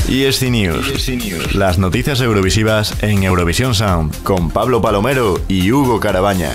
ESC News. Las noticias eurovisivas en Eurovisión Sound con Pablo Palomero y Hugo Carabaña.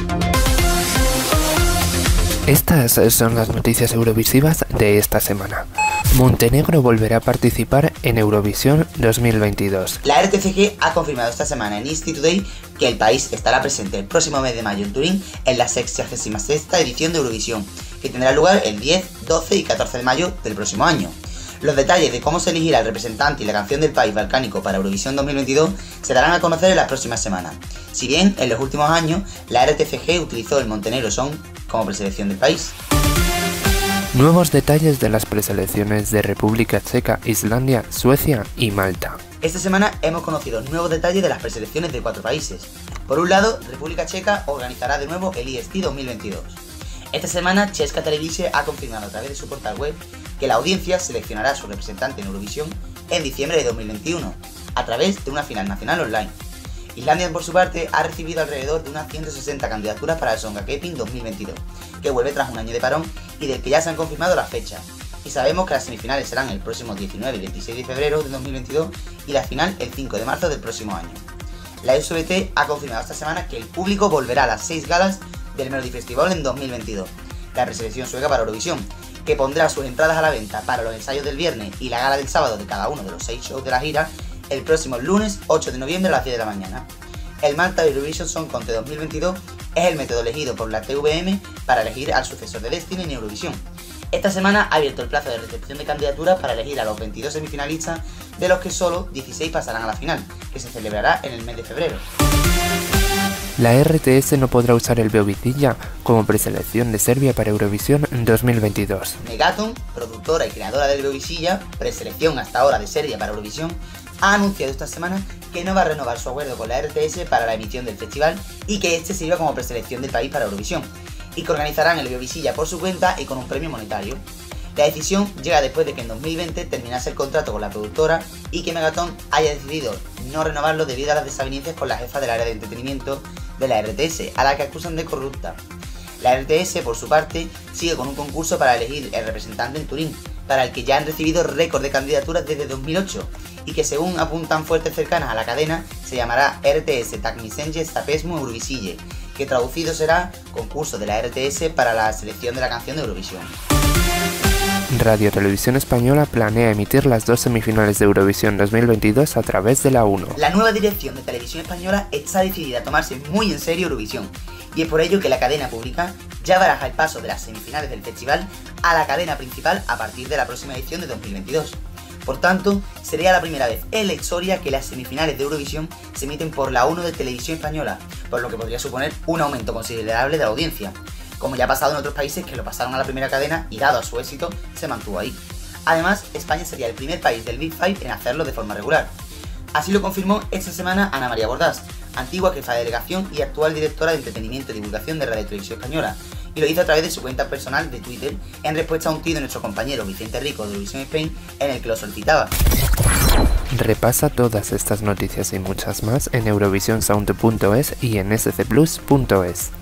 Estas son las noticias eurovisivas de esta semana. Montenegro volverá a participar en Eurovisión 2022. La RTCG ha confirmado esta semana en ESC Today que el país estará presente el próximo mes de mayo en Turín en la 66ª edición de Eurovisión, que tendrá lugar el 10, 12 y 14 de mayo del próximo año. Los detalles de cómo se elegirá el representante y la canción del país balcánico para Eurovisión 2022 se darán a conocer en las próximas semanas. Si bien en los últimos años la RTCG utilizó el Montenegro Song como preselección del país. Nuevos detalles de las preselecciones de República Checa, Islandia, Suecia y Malta. Esta semana hemos conocido nuevos detalles de las preselecciones de 4 países. Por un lado, República Checa organizará de nuevo el ESC 2022. Esta semana, Česká televize ha confirmado a través de su portal web que la audiencia seleccionará a su representante en Eurovisión en diciembre de 2021, a través de una final nacional online. Islandia, por su parte, ha recibido alrededor de unas 160 candidaturas para el Songakepin 2022, que vuelve tras un año de parón y del que ya se han confirmado las fechas. Y sabemos que las semifinales serán el próximo 19 y 26 de febrero de 2022 y la final el 5 de marzo del próximo año. La SVT ha confirmado esta semana que el público volverá a las 6 galas del Melody Festival en 2022, la preselección sueca para Eurovisión, que pondrá sus entradas a la venta para los ensayos del viernes y la gala del sábado de cada uno de los 6 shows de la gira el próximo lunes 8 de noviembre a las 10 de la mañana. El Malta Eurovision Song Contest 2022 es el método elegido por la TVM para elegir al sucesor de Destiny en Eurovisión. Esta semana ha abierto el plazo de recepción de candidaturas para elegir a los 22 semifinalistas, de los que solo 16 pasarán a la final, que se celebrará en el mes de febrero. La RTS no podrá usar el Beovizija como preselección de Serbia para Eurovisión 2022. Megaton, productora y creadora del Beovizija, preselección hasta ahora de Serbia para Eurovisión, ha anunciado esta semana que no va a renovar su acuerdo con la RTS para la emisión del festival y que este sirva como preselección del país para Eurovisión, y que organizarán el Beovizija por su cuenta y con un premio monetario. La decisión llega después de que en 2020 terminase el contrato con la productora y que Megaton haya decidido no renovarlo debido a las desavenencias con la jefa del área de entretenimiento de la RTS, a la que acusan de corrupta. La RTS, por su parte, sigue con un concurso para elegir el representante en Turín, para el que ya han recibido récord de candidaturas desde 2008, y que según apuntan fuentes cercanas a la cadena, se llamará RTS Takmisenje Stapesmu Eurovisije, que traducido será concurso de la RTS para la selección de la canción de Eurovisión. Radio Televisión Española planea emitir las 2 semifinales de Eurovisión 2022 a través de la 1. La nueva dirección de Televisión Española está decidida a tomarse muy en serio Eurovisión, y es por ello que la cadena pública ya baraja el paso de las semifinales del festival a la cadena principal a partir de la próxima edición de 2022. Por tanto, sería la primera vez en la historia que las semifinales de Eurovisión se emiten por la 1 de Televisión Española, por lo que podría suponer un aumento considerable de la audiencia, como ya ha pasado en otros países que lo pasaron a la primera cadena y dado a su éxito se mantuvo ahí. Además, España sería el primer país del Big Five en hacerlo de forma regular. Así lo confirmó esta semana Ana María Bordas, antigua jefa de delegación y actual directora de entretenimiento y divulgación de Radio Televisión Española, y lo hizo a través de su cuenta personal de Twitter en respuesta a un tuit de nuestro compañero Vicente Rico de Eurovisión Spain en el que lo solicitaba. Repasa todas estas noticias y muchas más en eurovisionsound.es y en scplus.es.